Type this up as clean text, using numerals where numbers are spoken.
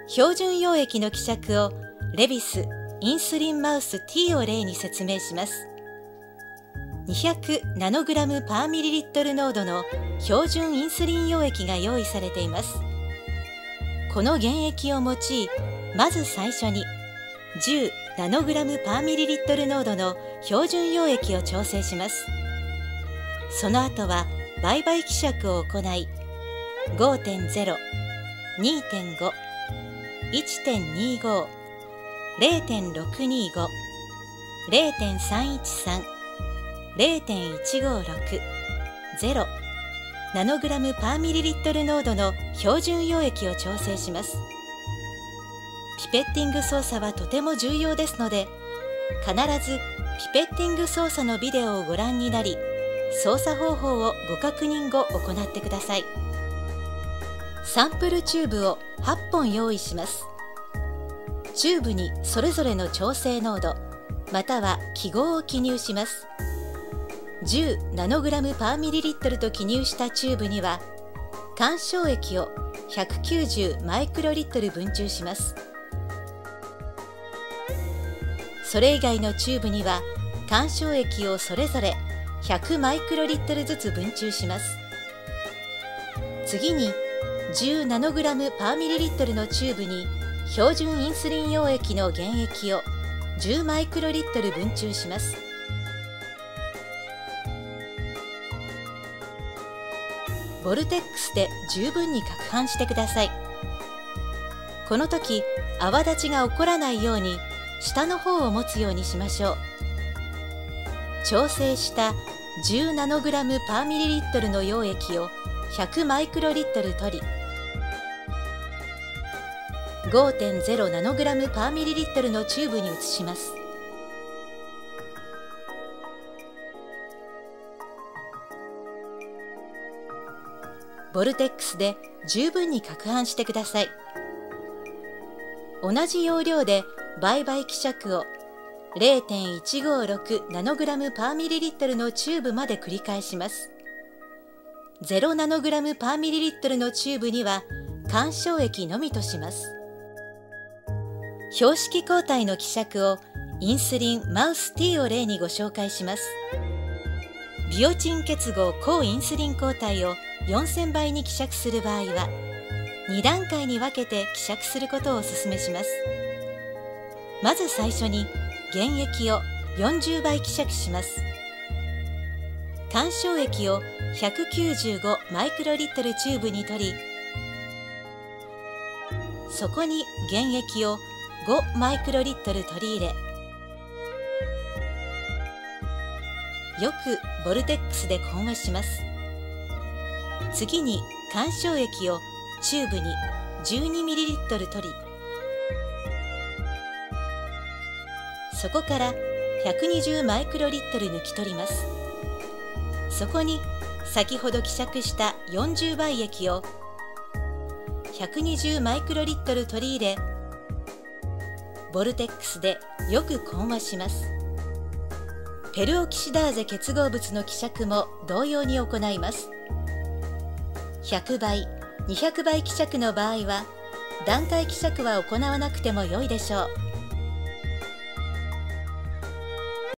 標準溶液の希釈をレビスインスリンマウス T を例に説明します。200ナノグラムパーミリリットル濃度の標準インスリン溶液が用意されています。この原液を用い、まず最初に10ナノグラムパーミリリットル濃度の標準溶液を調整します。その後は倍々希釈を行い、5.0、2.5、1.25、0.625、0.313、0.156、0ナノグラムパーミリリットル濃度の標準溶液を調整します。ピペッティング操作はとても重要ですので、必ずピペッティング操作のビデオをご覧になり、操作方法をご確認後行ってください。サンプルチューブを8本用意します。チューブにそれぞれの調整濃度、または記号を記入します。10ナノグラムパーミリリットルと記入したチューブには、干渉液を190マイクロリットル分注します。それ以外のチューブには、干渉液をそれぞれ100マイクロリットルずつ分注します。次に、10ナノグラムパーミリリットルのチューブに、標準インスリン溶液の原液を10マイクロリットル分注します。ボルテックスで十分に攪拌してください。この時、泡立ちが起こらないように、下の方を持つようにしましょう。調整した10ナノグラムパーミリリットルの溶液を100マイクロリットル取り、5.0 ナノグラムパーミリリットルのチューブに移します。ボルテックスで十分に攪拌してください。同じ要領で倍々希釈を 0.156 ナノグラムパーミリリットルのチューブまで繰り返します。0ナノグラムパーミリリットルのチューブには干渉液のみとします。標識抗体の希釈をインスリンマウス T を例にご紹介します。ビオチン結合抗インスリン抗体を4000倍に希釈する場合は、2段階に分けて希釈することをお勧めします。まず最初に原液を40倍希釈します。干渉液を195マイクロリットルチューブに取り、そこに原液を5マイクロリットル取り入れ、よくボルテックスで混和します。次に干渉液をチューブに12ミリリットル取り、そこから120マイクロリットル抜き取ります。そこに先ほど希釈した40倍液を120マイクロリットル取り入れ、ボルテックスでよく混和します。ペルオキシダーゼ結合物の希釈も同様に行います。100倍、200倍希釈の場合は、段階希釈は行わなくても良いでしょう。